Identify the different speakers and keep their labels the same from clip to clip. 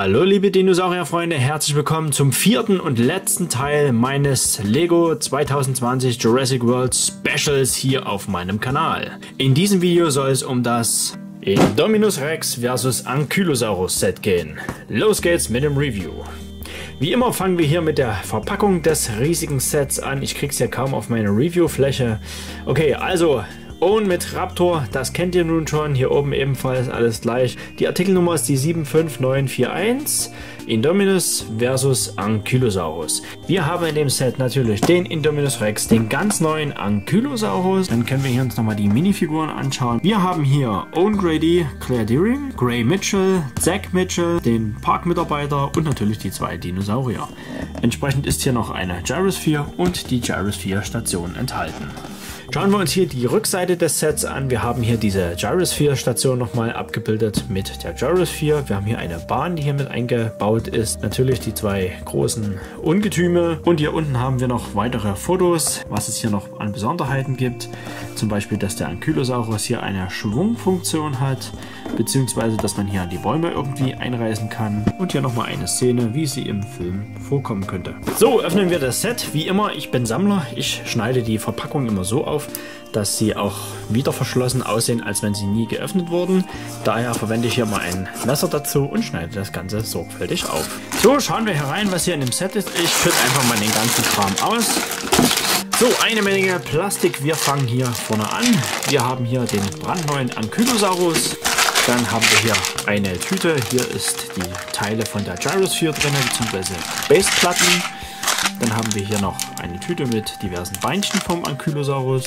Speaker 1: Hallo liebe Dinosaurierfreunde, herzlich willkommen zum vierten und letzten Teil meines Lego 2020 Jurassic World Specials hier auf meinem Kanal. In diesem Video soll es um das Indominus Rex vs. Ankylosaurus Set gehen. Los geht's mit dem Review. Wie immer fangen wir hier mit der Verpackung des riesigen Sets an. Ich krieg's ja kaum auf meine Reviewfläche. Okay, also Owen mit Raptor, das kennt ihr nun schon, hier oben ebenfalls alles gleich. Die Artikelnummer ist die 75941, Indominus vs. Ankylosaurus. Wir haben in dem Set natürlich den Indominus Rex, den ganz neuen Ankylosaurus. Dann können wir hier uns nochmal die Minifiguren anschauen. Wir haben hier Owen Grady, Claire Dearing, Gray Mitchell, Zach Mitchell, den Parkmitarbeiter und natürlich die zwei Dinosaurier. Entsprechend ist hier noch eine Gyrosphere und die Gyrosphere Station enthalten. Schauen wir uns hier die Rückseite des Sets an. Wir haben hier diese Gyrosphere-Station nochmal abgebildet mit der Gyrosphere. Wir haben hier eine Bahn, die hier mit eingebaut ist. Natürlich die zwei großen Ungetüme. Und hier unten haben wir noch weitere Fotos, was es hier noch an Besonderheiten gibt. Zum Beispiel, dass der Ankylosaurus hier eine Schwungfunktion hat, beziehungsweise dass man hier an die Bäume irgendwie einreißen kann. Und hier nochmal eine Szene, wie sie im Film vorkommen könnte. So, öffnen wir das Set. Wie immer, ich bin Sammler. Ich schneide die Verpackung immer so auf, dass sie auch wieder verschlossen aussehen, als wenn sie nie geöffnet wurden. Daher verwende ich hier mal ein Messer dazu und schneide das Ganze sorgfältig auf. So, schauen wir herein, was hier in dem Set ist. Ich schütte einfach mal den ganzen Kram aus. So, eine Menge Plastik. Wir fangen hier vorne an. Wir haben hier den brandneuen Ankylosaurus. Dann haben wir hier eine Tüte. Hier ist die Teile von der Gyrosphere drin, beziehungsweise Baseplatten. Dann haben wir hier noch eine Tüte mit diversen Beinchen vom Ankylosaurus.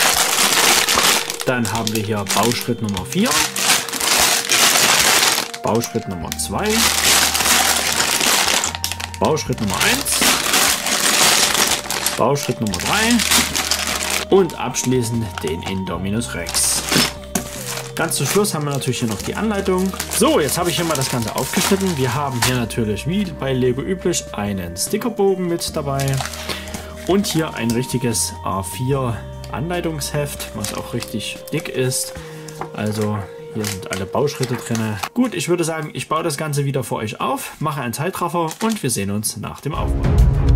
Speaker 1: Dann haben wir hier Bauschritt Nummer 4, Bauschritt Nummer 2, Bauschritt Nummer 1, Bauschritt Nummer 3 und abschließend den Indominus Rex. Ganz zum Schluss haben wir natürlich hier noch die Anleitung. So, jetzt habe ich hier mal das Ganze aufgeschnitten. Wir haben hier natürlich, wie bei Lego üblich, einen Stickerbogen mit dabei. Und hier ein richtiges A4 Anleitungsheft, was auch richtig dick ist. Also hier sind alle Bauschritte drin. Gut, ich würde sagen, ich baue das Ganze wieder für euch auf, mache einen Zeitraffer und wir sehen uns nach dem Aufbau.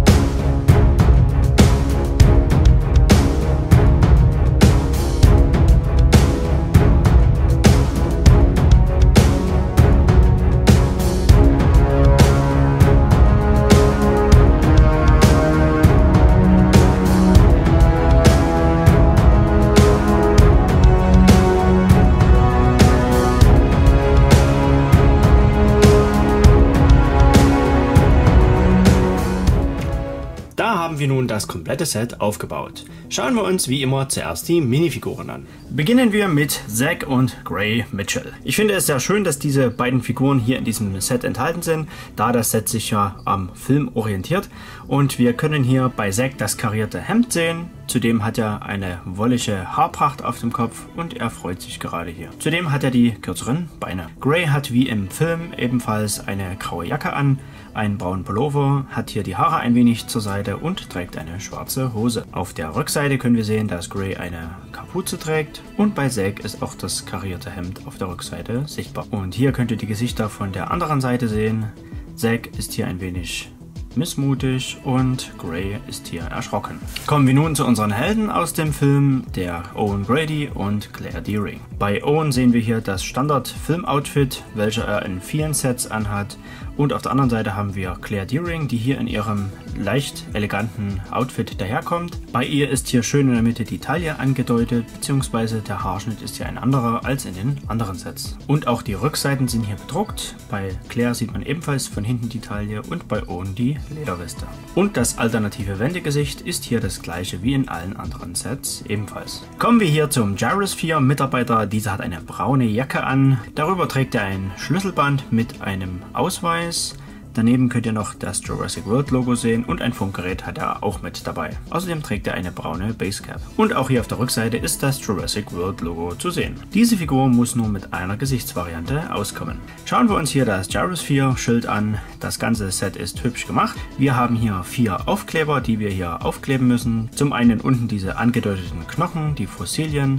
Speaker 1: Haben wir nun das komplette Set aufgebaut. Schauen wir uns wie immer zuerst die Minifiguren an. Beginnen wir mit Zach und Gray Mitchell. Ich finde es sehr schön, dass diese beiden Figuren hier in diesem Set enthalten sind, da das Set sich ja am Film orientiert. Und wir können hier bei Zach das karierte Hemd sehen. Zudem hat er eine wollige Haarpracht auf dem Kopf und er freut sich gerade hier. Zudem hat er die kürzeren Beine. Gray hat wie im Film ebenfalls eine graue Jacke an, einen braunen Pullover, hat hier die Haare ein wenig zur Seite und trägt eine schwarze Hose. Auf der Rückseite können wir sehen, dass Gray eine Kapuze trägt und bei Zach ist auch das karierte Hemd auf der Rückseite sichtbar. Und hier könnt ihr die Gesichter von der anderen Seite sehen. Zach ist hier ein wenig missmutig und Gray ist hier erschrocken. Kommen wir nun zu unseren Helden aus dem Film, der Owen Grady und Claire Dearing. Bei Owen sehen wir hier das Standard-Film-Outfit, welches er in vielen Sets anhat. Und auf der anderen Seite haben wir Claire Dearing, die hier in ihrem leicht eleganten Outfit daherkommt. Bei ihr ist hier schön in der Mitte die Taille angedeutet, beziehungsweise der Haarschnitt ist hier ein anderer als in den anderen Sets. Und auch die Rückseiten sind hier bedruckt. Bei Claire sieht man ebenfalls von hinten die Taille und bei Owen die Lederweste. Und das alternative Wendegesicht ist hier das gleiche wie in allen anderen Sets ebenfalls. Kommen wir hier zum Gyrosphere Mitarbeiter. Dieser hat eine braune Jacke an. Darüber trägt er ein Schlüsselband mit einem Ausweis. Daneben könnt ihr noch das Jurassic World Logo sehen und ein Funkgerät hat er auch mit dabei. Außerdem trägt er eine braune Basecap. Und auch hier auf der Rückseite ist das Jurassic World Logo zu sehen. Diese Figur muss nur mit einer Gesichtsvariante auskommen. Schauen wir uns hier das Gyrosphere Schild an. Das ganze Set ist hübsch gemacht. Wir haben hier 4 Aufkleber, die wir hier aufkleben müssen. Zum einen unten diese angedeuteten Knochen, die Fossilien.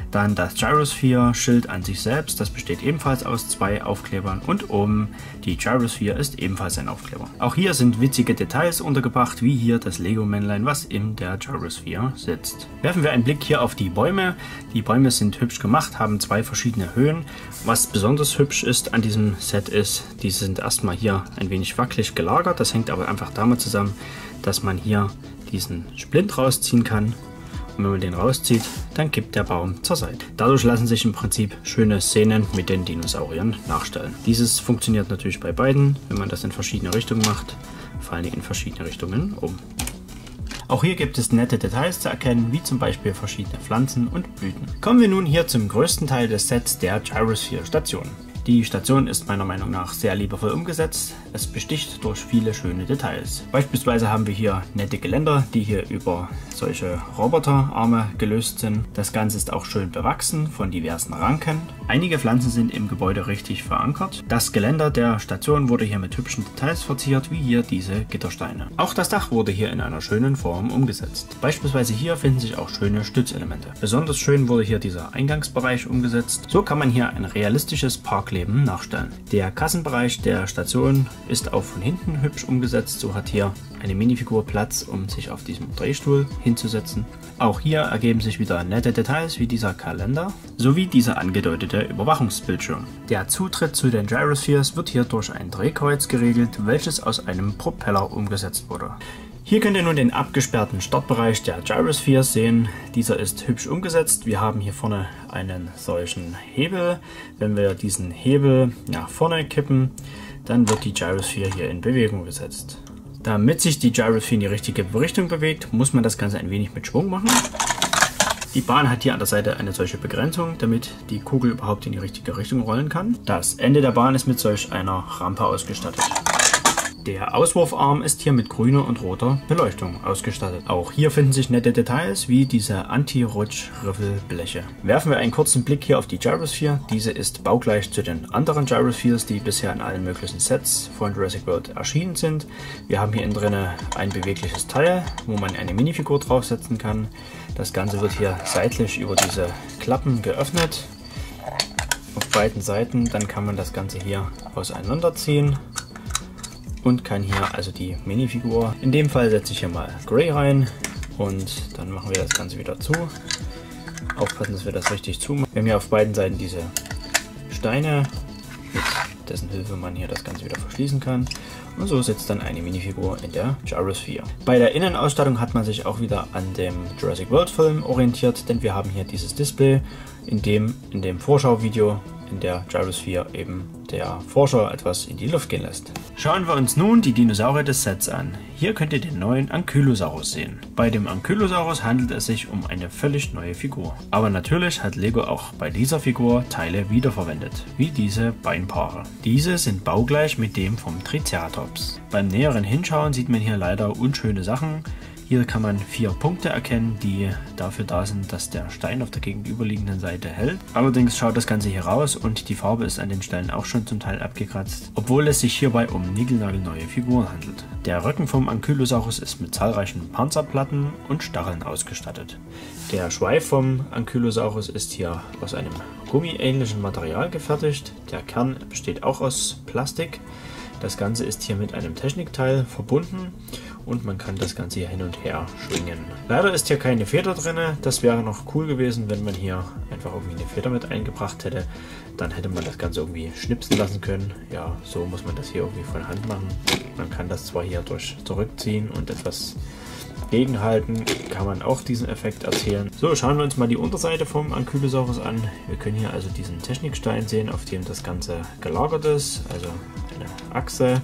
Speaker 1: Dann das Gyrosphere-Schild an sich selbst, das besteht ebenfalls aus 2 Aufklebern und oben die Gyrosphere ist ebenfalls ein Aufkleber. Auch hier sind witzige Details untergebracht, wie hier das Lego-Männlein, was in der Gyrosphere sitzt. Werfen wir einen Blick hier auf die Bäume. Die Bäume sind hübsch gemacht, haben 2 verschiedene Höhen. Was besonders hübsch ist an diesem Set ist, die sind erstmal hier ein wenig wackelig gelagert. Das hängt aber einfach damit zusammen, dass man hier diesen Splint rausziehen kann. Und wenn man den rauszieht, dann kippt der Baum zur Seite. Dadurch lassen sich im Prinzip schöne Szenen mit den Dinosauriern nachstellen. Dieses funktioniert natürlich bei beiden, wenn man das in verschiedene Richtungen macht, fallen die in verschiedene Richtungen um. Auch hier gibt es nette Details zu erkennen, wie zum Beispiel verschiedene Pflanzen und Blüten. Kommen wir nun hier zum größten Teil des Sets, der Gyrosphere Station. Die Station ist meiner Meinung nach sehr liebevoll umgesetzt. Es besticht durch viele schöne Details. Beispielsweise haben wir hier nette Geländer, die hier über solche Roboterarme gelöst sind. Das Ganze ist auch schön bewachsen von diversen Ranken. Einige Pflanzen sind im Gebäude richtig verankert. Das Geländer der Station wurde hier mit hübschen Details verziert, wie hier diese Gittersteine. Auch das Dach wurde hier in einer schönen Form umgesetzt. Beispielsweise hier finden sich auch schöne Stützelemente. Besonders schön wurde hier dieser Eingangsbereich umgesetzt. So kann man hier ein realistisches Parkleben nachstellen. Der Kassenbereich der Station ist auch von hinten hübsch umgesetzt. So hat hier eine Minifigur Platz, um sich auf diesem Drehstuhl hinzusetzen. Auch hier ergeben sich wieder nette Details wie dieser Kalender sowie dieser angedeutete Überwachungsbildschirm. Der Zutritt zu den Gyrospheres wird hier durch ein Drehkreuz geregelt, welches aus einem Propeller umgesetzt wurde. Hier könnt ihr nun den abgesperrten Startbereich der Gyrospheres sehen. Dieser ist hübsch umgesetzt. Wir haben hier vorne einen solchen Hebel. Wenn wir diesen Hebel nach vorne kippen, dann wird die Gyrosphere hier in Bewegung gesetzt. Damit sich die Gyrosphere in die richtige Richtung bewegt, muss man das Ganze ein wenig mit Schwung machen. Die Bahn hat hier an der Seite eine solche Begrenzung, damit die Kugel überhaupt in die richtige Richtung rollen kann. Das Ende der Bahn ist mit solch einer Rampe ausgestattet. Der Auswurfarm ist hier mit grüner und roter Beleuchtung ausgestattet. Auch hier finden sich nette Details wie diese Anti-Rutsch-Riffelbleche. Werfen wir einen kurzen Blick hier auf die Gyrosphere. Diese ist baugleich zu den anderen Gyrospheres, die bisher in allen möglichen Sets von Jurassic World erschienen sind. Wir haben hier innen drin ein bewegliches Teil, wo man eine Minifigur draufsetzen kann. Das Ganze wird hier seitlich über diese Klappen geöffnet. Auf beiden Seiten, dann kann man das Ganze hier auseinanderziehen. Und kann hier also die Minifigur, in dem Fall setze ich hier mal Gray rein und dann machen wir das Ganze wieder zu. Aufpassen, dass wir das richtig zumachen. Wir haben hier auf beiden Seiten diese Steine, mit dessen Hilfe man hier das Ganze wieder verschließen kann. Und so sitzt dann eine Minifigur in der Gyrosphere. Bei der Innenausstattung hat man sich auch wieder an dem Jurassic World Film orientiert, denn wir haben hier dieses Display, in dem Vorschauvideo in der Gyrosphere eben der Forscher etwas in die Luft gehen lässt. Schauen wir uns nun die Dinosaurier des Sets an. Hier könnt ihr den neuen Ankylosaurus sehen. Bei dem Ankylosaurus handelt es sich um eine völlig neue Figur. Aber natürlich hat Lego auch bei dieser Figur Teile wiederverwendet, wie diese Beinpaare. Diese sind baugleich mit dem vom Triceratops. Beim näheren Hinschauen sieht man hier leider unschöne Sachen. Hier kann man 4 Punkte erkennen, die dafür da sind, dass der Stein auf der gegenüberliegenden Seite hält. Allerdings schaut das Ganze hier raus und die Farbe ist an den Stellen auch schon zum Teil abgekratzt, obwohl es sich hierbei um niegelnagelneue Figuren handelt. Der Rücken vom Ankylosaurus ist mit zahlreichen Panzerplatten und Stacheln ausgestattet. Der Schweif vom Ankylosaurus ist hier aus einem gummiähnlichen Material gefertigt. Der Kern besteht auch aus Plastik. Das Ganze ist hier mit einem Technikteil verbunden und man kann das Ganze hier hin und her schwingen. Leider ist hier keine Feder drin. Das wäre noch cool gewesen, wenn man hier einfach irgendwie eine Feder mit eingebracht hätte. Dann hätte man das Ganze irgendwie schnipsen lassen können. Ja, so muss man das hier irgendwie von Hand machen. Man kann das zwar hier durch zurückziehen und etwas gegenhalten, kann man auch diesen Effekt erzielen. So, schauen wir uns mal die Unterseite vom Ankylosaurus an. Wir können hier also diesen Technikstein sehen, auf dem das Ganze gelagert ist, also eine Achse.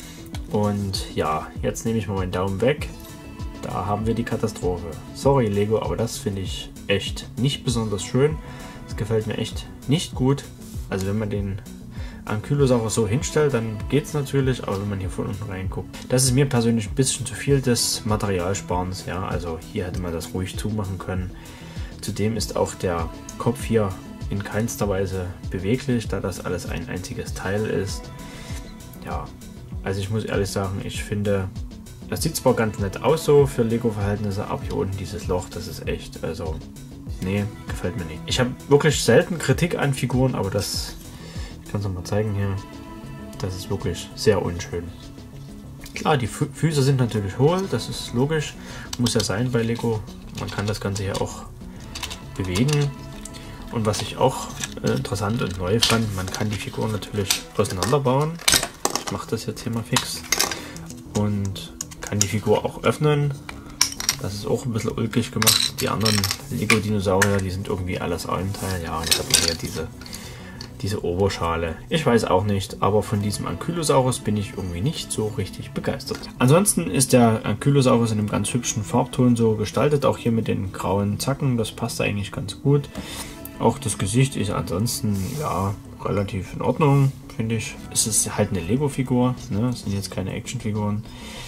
Speaker 1: Und ja, jetzt nehme ich mal meinen Daumen weg. Da haben wir die Katastrophe. Sorry Lego, aber das finde ich echt nicht besonders schön. Das gefällt mir echt nicht gut. Also wenn man den Ankylosaurus so hinstellt, dann geht es natürlich, aber wenn man hier von unten reinguckt, das ist mir persönlich ein bisschen zu viel des Materialsparens. Ja, also hier hätte man das ruhig zumachen können. Zudem ist auch der Kopf hier in keinster Weise beweglich, da das alles ein einziges Teil ist. Ja, also ich muss ehrlich sagen, ich finde, das sieht zwar ganz nett aus so für Lego-Verhältnisse, aber hier unten dieses Loch, das ist echt, also nee, gefällt mir nicht. Ich habe wirklich selten Kritik an Figuren, aber das, ich kann es noch mal zeigen hier, das ist wirklich sehr unschön. Klar, die Füße sind natürlich hohl, das ist logisch, muss ja sein bei Lego. Man kann das Ganze hier auch bewegen. Und was ich auch interessant und neu fand, man kann die Figuren natürlich auseinanderbauen. Ich mache das jetzt hier mal fix. Und kann die Figur auch öffnen. Das ist auch ein bisschen ulkig gemacht. Die anderen Lego-Dinosaurier, die sind irgendwie alles ein Teil. Ja, und ich habe hier diese Oberschale. Ich weiß auch nicht, aber von diesem Ankylosaurus bin ich irgendwie nicht so richtig begeistert. Ansonsten ist der Ankylosaurus in einem ganz hübschen Farbton so gestaltet. Auch hier mit den grauen Zacken, das passt eigentlich ganz gut. Auch das Gesicht ist ansonsten ja relativ in Ordnung, finde ich. Es ist halt eine Lego-Figur, ne? Es sind jetzt keine Actionfiguren.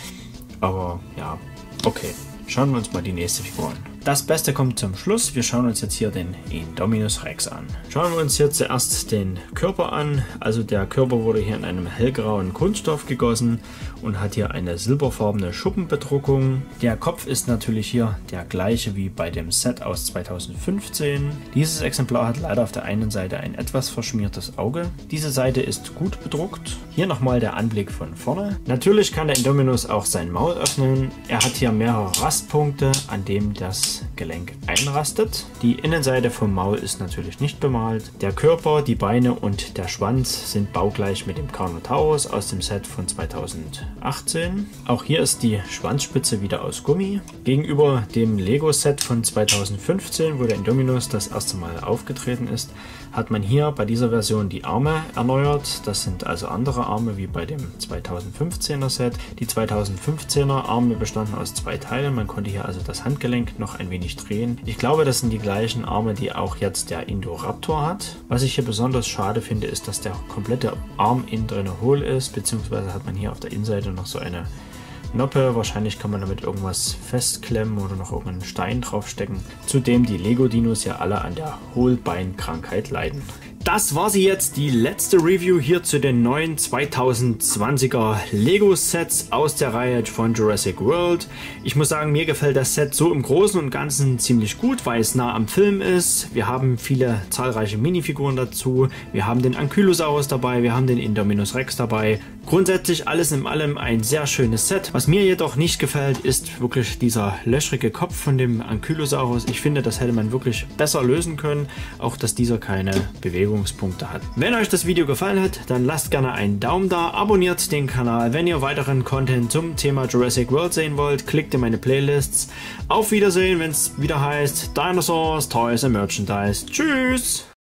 Speaker 1: Aber ja, okay. Schauen wir uns mal die nächste Figur an. Das Beste kommt zum Schluss. Wir schauen uns jetzt hier den Indominus Rex an. Schauen wir uns hier zuerst den Körper an. Also der Körper wurde hier in einem hellgrauen Kunststoff gegossen und hat hier eine silberfarbene Schuppenbedruckung. Der Kopf ist natürlich hier der gleiche wie bei dem Set aus 2015. Dieses Exemplar hat leider auf der einen Seite ein etwas verschmiertes Auge. Diese Seite ist gut bedruckt. Hier nochmal der Anblick von vorne. Natürlich kann der Indominus auch sein Maul öffnen. Er hat hier mehrere Rastpunkte, an dem das Gelenk einrastet. Die Innenseite vom Maul ist natürlich nicht bemalt. Der Körper, die Beine und der Schwanz sind baugleich mit dem Carnotaurus aus dem Set von 2018. Auch hier ist die Schwanzspitze wieder aus Gummi. Gegenüber dem Lego-Set von 2015, wo der Indominus das erste Mal aufgetreten ist, hat man hier bei dieser Version die Arme erneuert. Das sind also andere Arme wie bei dem 2015er Set. Die 2015er Arme bestanden aus 2 Teilen. Man konnte hier also das Handgelenk noch ein wenig drehen. Ich glaube, das sind die gleichen Arme, die auch jetzt der Indoraptor hat. Was ich hier besonders schade finde, ist, dass der komplette Arm innen drin hohl ist, beziehungsweise hat man hier auf der Innenseite noch so eine Noppe. Wahrscheinlich kann man damit irgendwas festklemmen oder noch irgendeinen Stein draufstecken. Zudem die Lego-Dinos ja alle an der Hohlbeinkrankheit leiden. Das war sie jetzt, die letzte Review hier zu den neuen 2020er Lego-Sets aus der Reihe von Jurassic World. Ich muss sagen, mir gefällt das Set so im Großen und Ganzen ziemlich gut, weil es nah am Film ist. Wir haben zahlreiche Minifiguren dazu. Wir haben den Ankylosaurus dabei, wir haben den Indominus Rex dabei. Grundsätzlich alles in allem ein sehr schönes Set. Was mir jedoch nicht gefällt, ist wirklich dieser löchrige Kopf von dem Ankylosaurus. Ich finde, das hätte man wirklich besser lösen können, auch dass dieser keine Bewegungspunkte hat. Wenn euch das Video gefallen hat, dann lasst gerne einen Daumen da, abonniert den Kanal. Wenn ihr weiteren Content zum Thema Jurassic World sehen wollt, klickt in meine Playlists. Auf Wiedersehen, wenn es wieder heißt Dinosaurs, Toys and Merchandise. Tschüss!